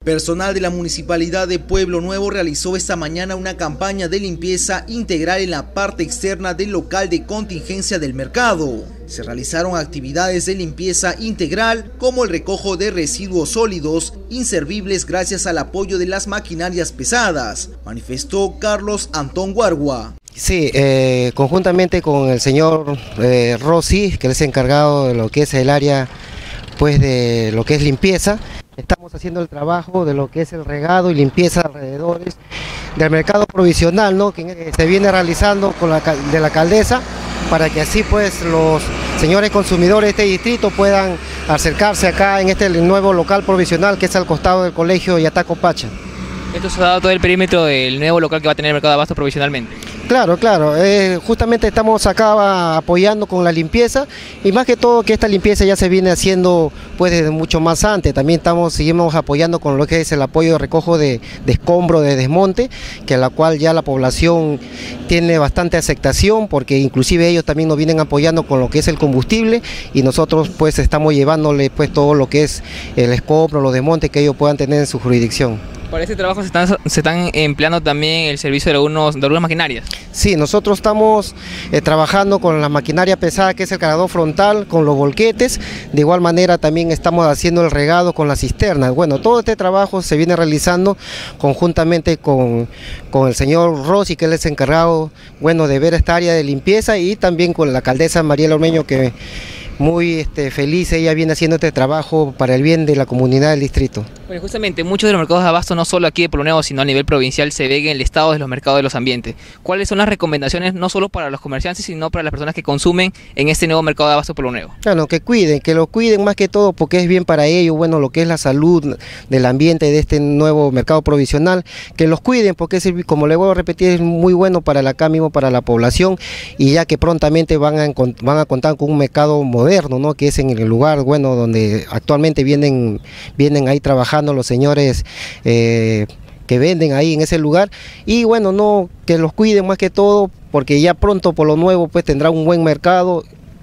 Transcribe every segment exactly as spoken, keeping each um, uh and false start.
Personal de la Municipalidad de Pueblo Nuevo realizó esta mañana una campaña de limpieza integral en la parte externa del local de contingencia del mercado. Se realizaron actividades de limpieza integral como el recojo de residuos sólidos inservibles gracias al apoyo de las maquinarias pesadas, manifestó Carlos Antón Guargua. Sí, eh, conjuntamente con el señor eh, Rossi, que es encargado de lo que es el área pues de lo que es limpieza, estamos haciendo el trabajo de lo que es el regado y limpieza alrededores del mercado provisional, ¿no?, que se viene realizando con la de la alcaldesa, para que así pues los señores consumidores de este distrito puedan acercarse acá en este nuevo local provisional que es al costado del colegio Yataco Pacha. ¿Esto se ha dado todo el perímetro del nuevo local que va a tener el mercado de abasto provisionalmente? Claro, claro, eh, justamente estamos acá apoyando con la limpieza y más que todo que esta limpieza ya se viene haciendo pues desde mucho más antes. También estamos, seguimos apoyando con lo que es el apoyo de recojo de, de escombro, de desmonte, que a la cual ya la población tiene bastante aceptación, porque inclusive ellos también nos vienen apoyando con lo que es el combustible y nosotros pues estamos llevándole pues todo lo que es el escombro, los desmontes que ellos puedan tener en su jurisdicción. Para este trabajo se están, se están empleando también el servicio de, algunos, de algunas maquinarias. Sí, nosotros estamos eh, trabajando con la maquinaria pesada que es el cargador frontal, con los volquetes, de igual manera también estamos haciendo el regado con las cisternas. Bueno, todo este trabajo se viene realizando conjuntamente con, con el señor Rossi, que él es encargado bueno, de ver esta área de limpieza, y también con la alcaldesa Mariela Ormeño, que muy este, feliz, ella viene haciendo este trabajo para el bien de la comunidad del distrito. Bueno, justamente muchos de los mercados de abasto, no solo aquí de Pueblo Nuevo, sino a nivel provincial, se ven en el estado de los mercados de los ambientes. ¿Cuáles son las recomendaciones, no solo para los comerciantes, sino para las personas que consumen en este nuevo mercado de abasto de Pueblo Nuevo? Claro, que cuiden, que lo cuiden más que todo porque es bien para ellos, bueno, lo que es la salud del ambiente de este nuevo mercado provisional, que los cuiden porque es, como le vuelvo a repetir, es muy bueno para la acá mismo, para la población, y ya que prontamente van a, van a contar con un mercado moderno, ¿no?, que es en el lugar, bueno, donde actualmente vienen, vienen ahí trabajando los señores eh, que venden ahí en ese lugar, y bueno, no, que los cuiden más que todo porque ya pronto por lo nuevo pues tendrá un buen mercado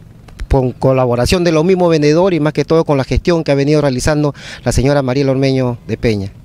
con colaboración de los mismos vendedores y más que todo con la gestión que ha venido realizando la señora Mariela Ormeño de Peña.